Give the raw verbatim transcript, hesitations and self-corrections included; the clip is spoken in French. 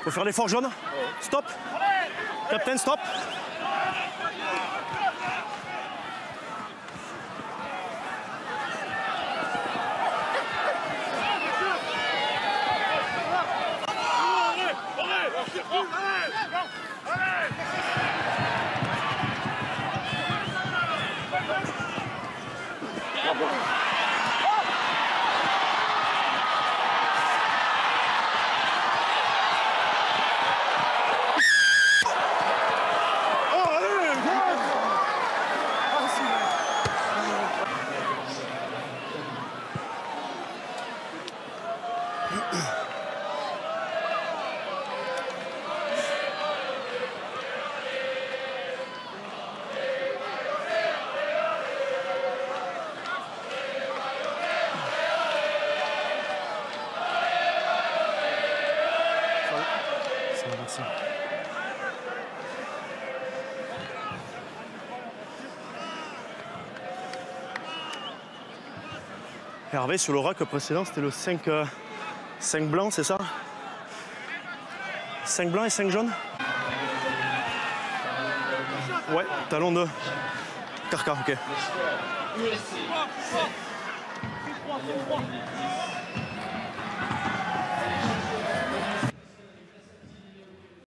Faut faire l'effort jaune. Stop. Captain, stop. Merci. Hervé, sur le rack précédent, c'était le cinq, euh, cinq blanc, c'est ça? cinq blancs et cinq jaunes? Ouais, talon de Carca, ok.